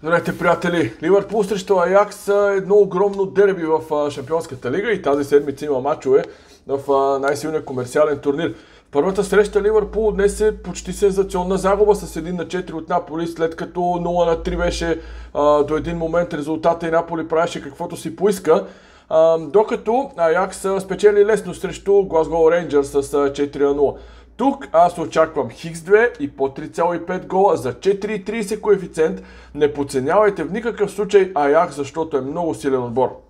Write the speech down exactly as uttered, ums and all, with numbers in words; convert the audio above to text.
Здравейте, приятели! Ливърпул срещу Аякс е едно огромно дерби в Шампионската лига и тази седмица има мачове в най-силния комерциален турнир. В първата среща Ливърпул днес е почти сензационна загуба с един на четири от Наполи, след като нула на три беше а, до един момент резултата и Наполи правеше каквото си поиска. А, докато Аякс спечели лесно срещу Глазгоу Рейнджърс с четири на нула. Тук аз очаквам Хикс две и по три цяло и пет гола за четири цяло и тридесет коефициент. Не подценявайте в никакъв случай Аякс, защото е много силен отбор.